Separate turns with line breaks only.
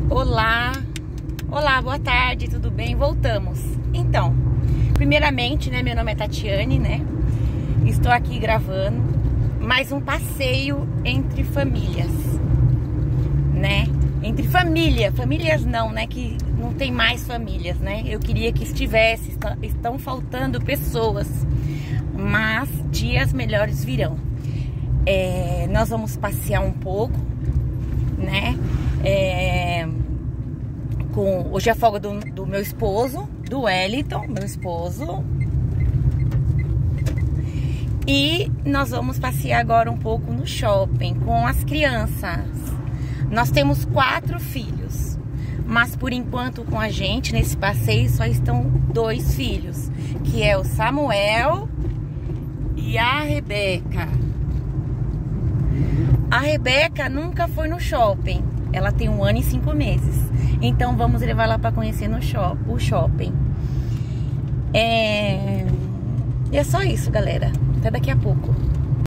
Olá, olá, boa tarde, tudo bem? Voltamos. Então, primeiramente, né, meu nome é Tatiane, né? Estou aqui gravando mais um passeio entre famílias, né? Entre famílias não, né? Que não tem mais famílias, né? Eu queria que estivesse, estão faltando pessoas, mas dias melhores virão. Nós vamos passear um pouco, né? Hoje é a folga do meu esposo, do Wellington, meu esposo. E nós vamos passear agora um pouco no shopping com as crianças. Nós temos 4 filhos, mas por enquanto com a gente nesse passeio só estão 2 filhos, que é o Samuel e a Rebeca. A Rebeca nunca foi no shopping. Ela tem 1 ano e 5 meses. Então vamos levar ela para conhecer o shopping. E é só isso, galera. Até daqui a pouco.